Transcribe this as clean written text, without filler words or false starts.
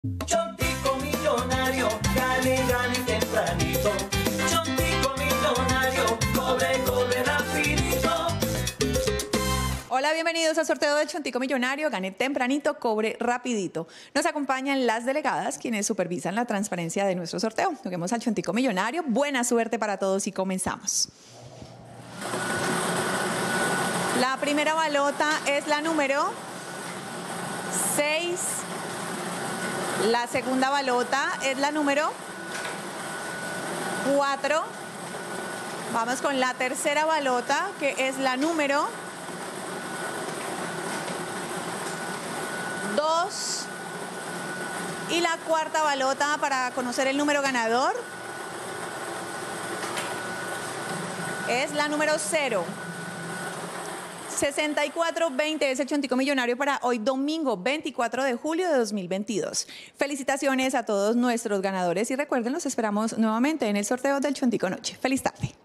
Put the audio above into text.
Chontico millonario, gane, gane tempranito. Chontico millonario, cobre, cobre rapidito. Hola, bienvenidos al sorteo del Chontico Millonario. Gane tempranito, cobre rapidito. Nos acompañan las delegadas, quienes supervisan la transparencia de nuestro sorteo. Juguemos al Chontico Millonario. Buena suerte para todos y comenzamos. La primera balota es la número 6. La segunda balota es la número 4. Vamos con la tercera balota, que es la número 2. Y la cuarta balota para conocer el número ganador es la número 0. 6420 es el Chontico Millonario para hoy domingo 24 de julio de 2022. Felicitaciones a todos nuestros ganadores y recuerden, los esperamos nuevamente en el sorteo del Chontico Noche. Feliz tarde.